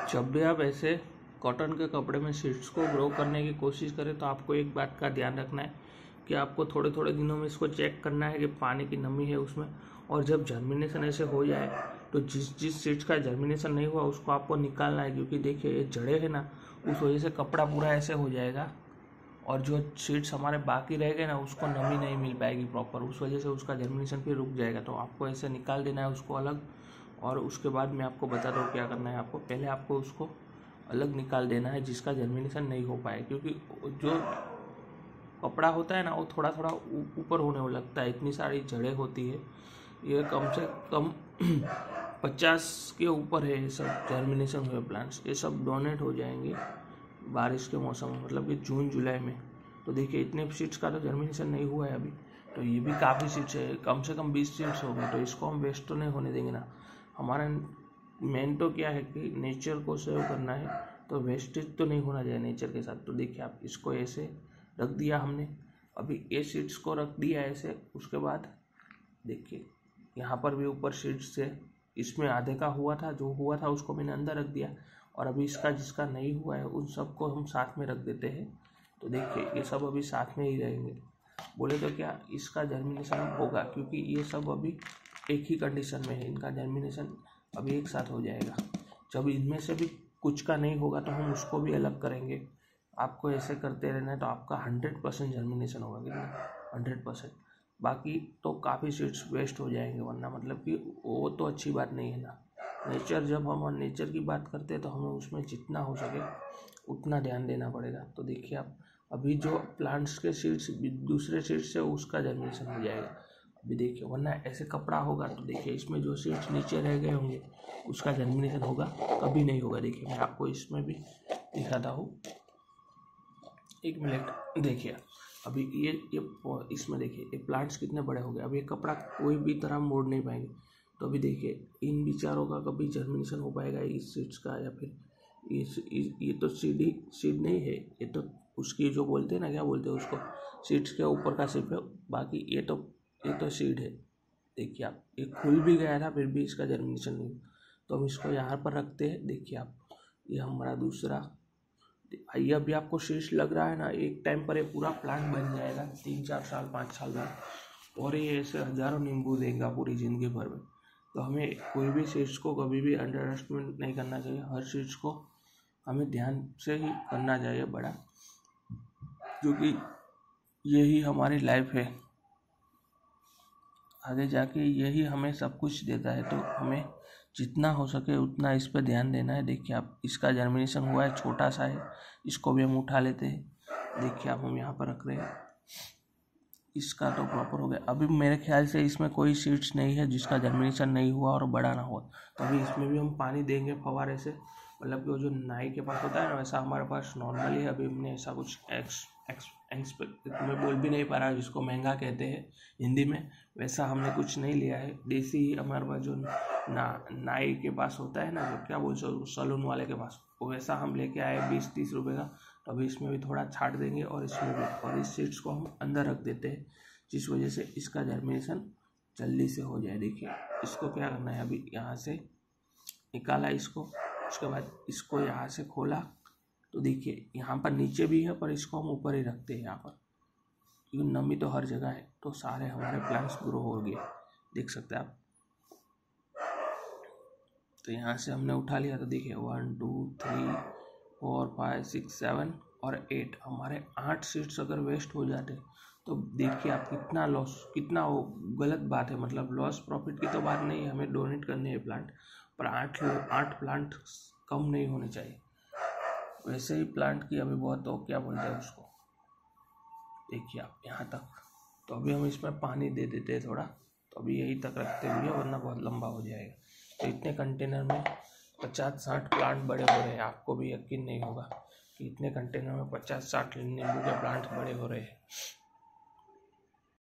जब भी आप ऐसे कॉटन के कपड़े में सीड्स को ग्रो करने की कोशिश करें तो आपको एक बात का ध्यान रखना है कि आपको थोड़े थोड़े दिनों में इसको चेक करना है कि पानी की नमी है उसमें। और जब जर्मिनेशन ऐसे हो जाए तो जिस सीड्स का जर्मिनेशन नहीं हुआ उसको आपको निकालना है, क्योंकि देखिए ये जड़े हैं ना, उस वजह से कपड़ा पूरा ऐसे हो जाएगा और जो सीड्स हमारे बाकी रह गए ना उसको नमी नहीं मिल पाएगी प्रॉपर, उस वजह से उसका जर्मिनेशन फिर रुक जाएगा। तो आपको ऐसे निकाल देना है उसको अलग। और उसके बाद मैं आपको बता दूँ क्या करना है। आपको पहले आपको उसको अलग निकाल देना है जिसका जर्मिनेशन नहीं हो पाए, क्योंकि जो कपड़ा होता है ना वो थोड़ा थोड़ा ऊपर होने लगता है। इतनी सारी जड़ें होती है, ये कम से कम 50 के ऊपर है ये सब जर्मिनेशन हुए प्लांट्स। ये सब डोनेट हो जाएंगे बारिश के मौसम में, मतलब कि जून जुलाई में। तो देखिए इतने सीड्स का तो जर्मिनेशन नहीं हुआ है अभी, तो ये भी काफ़ी सीड्स है, कम से कम 20 सीड्स हो गए। तो इसको हम वेस्ट तो नहीं होने देंगे ना। हमारा मेन तो क्या है कि नेचर को सेव करना है, तो वेस्टेज तो नहीं होना चाहिए नेचर के साथ। तो देखिए आप इसको ऐसे रख दिया हमने, अभी ये सीड्स को रख दिया ऐसे। उसके बाद देखिए यहाँ पर भी ऊपर सीड्स से इसमें आधे का हुआ था, जो हुआ था उसको मैंने अंदर रख दिया। और अभी इसका जिसका नहीं हुआ है उन सबको हम साथ में रख देते हैं। तो देखिए ये सब अभी साथ में ही रहेंगे। बोले तो क्या इसका जर्मिनेशन होगा, क्योंकि ये सब अभी एक ही कंडीशन में है, इनका जर्मिनेशन अभी एक साथ हो जाएगा। जब इनमें से भी कुछ का नहीं होगा तो हम उसको भी अलग करेंगे। आपको ऐसे करते रहना है तो आपका 100% जर्मिनेशन होगा, कितना 100%। बाकी तो काफ़ी सीड्स वेस्ट हो जाएंगे, वरना मतलब कि वो तो अच्छी बात नहीं है ना। नेचर, जब हम नेचर की बात करते हैं तो हमें उसमें जितना हो सके उतना ध्यान देना पड़ेगा। तो देखिए आप अभी जो प्लांट्स के सीड्स दूसरे सीड्स से उसका जर्मिनेशन हो जाएगा अभी देखिए, वरना ऐसे कपड़ा होगा तो देखिए इसमें जो सीड्स नीचे रह गए होंगे उसका जर्मिनेशन होगा, कभी नहीं होगा। देखिए मैं आपको इसमें भी दिखाता हूँ, एक मिनट। देखिए अभी ये इसमें देखिए ये प्लांट्स कितने बड़े हो गए। अब ये कपड़ा कोई भी तरह मोड़ नहीं पाएंगे। तो अभी देखिए इन बेचारों का कभी जर्मिनेशन हो पाएगा इस सीड्स का, या फिर ये तो सीड नहीं है, ये तो उसकी जो बोलते हैं ना, क्या बोलते हैं उसको, सीड्स के ऊपर का सिर्फ है। बाकी ये तो सीड है। देखिए आप ये खुल भी गया था फिर भी इसका जर्मिनेशन नहीं। तो हम इसको यहाँ पर रखते हैं। देखिए आप ये हमारा दूसरा, ये अभी आपको शीश लग रहा है ना, एक टाइम पर ये पूरा प्लांट बन जाएगा 3-4 साल 5 साल बाद, और ये ऐसे हजारों नींबू देगा पूरी ज़िंदगी भर में। तो हमें कोई भी सीड्स को कभी भी अंडर एस्टिमेट नहीं करना चाहिए। हर सीड्स को हमें ध्यान से ही करना चाहिए बड़ा, क्योंकि यही हमारी लाइफ है। आगे जाके यही हमें सब कुछ देता है, तो हमें जितना हो सके उतना इस पर ध्यान देना है। देखिए आप इसका जर्मिनेशन हुआ है, छोटा सा है, इसको भी हम उठा लेते हैं। देखिए आप हम यहाँ पर रख रहे हैं, इसका तो प्रॉपर हो गया। अभी मेरे ख्याल से इसमें कोई सीड्स नहीं है जिसका जर्मिनेशन नहीं हुआ और बड़ा ना हुआ। तो अभी इसमें भी हम पानी देंगे फव्वारे से, मतलब कि वो जो नाई के पास होता है ना, वैसा हमारे पास नॉर्मली है। अभी हमने ऐसा कुछ मैं बोल भी नहीं पा रहा जिसको महंगा कहते हैं हिंदी में, वैसा हमने कुछ नहीं लिया है। देसी ही हमारे पास जो नाई के पास होता है ना, जो क्या बोलते हैं सलून वाले के पास, वो वैसा हम लेके आए 20-30 रुपये का। तो अभी इसमें भी थोड़ा छाट देंगे और इसमें भी, और इस सीड्स को हम अंदर रख देते हैं जिस वजह से इसका जर्मिनेशन जल्दी से हो जाए। देखिए इसको क्या करना है, अभी यहाँ से निकाला इसको, उसके बाद इसको यहाँ से खोला। तो देखिए यहाँ पर नीचे भी है पर इसको हम ऊपर ही रखते हैं यहाँ पर, क्योंकि नमी तो हर जगह है। तो सारे हमारे प्लांट्स ग्रो हो गए, देख सकते हैं आप। तो यहाँ से हमने उठा लिया, तो देखिए 1 2 3 4 5 6 7 और 8, हमारे 8 सीड्स अगर वेस्ट हो जाते तो देखिए आप कितना लॉस, कितना वो गलत बात है। मतलब लॉस प्रॉफिट की तो बात नहीं है, हमें डोनेट करने हैं प्लांट, पर 8 प्लांट कम नहीं होने चाहिए। वैसे ही प्लांट की अभी बहुत, तो क्या बोलते हैं उसको, देखिए आप यहाँ तक। तो अभी हम इसमें पानी दे देते हैं थोड़ा, तो अभी यही तक रखते हुए, वरना बहुत लंबा हो जाएगा। तो इतने कंटेनर में 50-60 प्लांट बड़े हो रहे हैं। आपको भी यकीन नहीं होगा कि इतने कंटेनर में 50-60 नींबू के प्लांट बड़े हो रहे हैं।